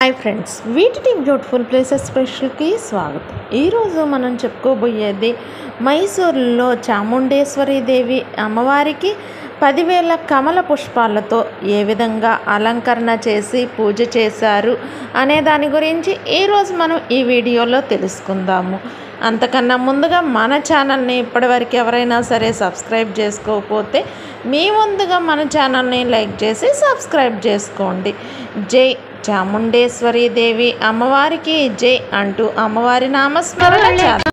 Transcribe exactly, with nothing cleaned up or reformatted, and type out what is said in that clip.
Hi friends, వీటిటీ beautiful places స్పెషల్కి స్వాగతం. ఈరోజు మనం చెప్పుకోబోయేది మైసూరులో చాముండేశ్వరి దేవి అమ్మవారికి పదివేల కమల పుష్పాలతో ఏ విధంగా అలంకరణ చేసి పూజ చేశారు అనే దాని గురించి ఈరోజు మనం ఈ వీడియోలో తెలుసుకుందాము. అంతకన్నా ముందుగా మన ఛానల్ని ఇప్పటివరకు ఎవరైనా సరే సబ్స్క్రైబ్ చేసుకోకపోతే మీ ముందుగా మన ఛానల్ని లైక్ చేసి సబ్స్క్రైబ్ చేసుకోండి. జై చాముండేశ్వరి దేవి అమ్మవారికి జై అంటూ అమ్మవారి నామస్మరణ చేద్దాం.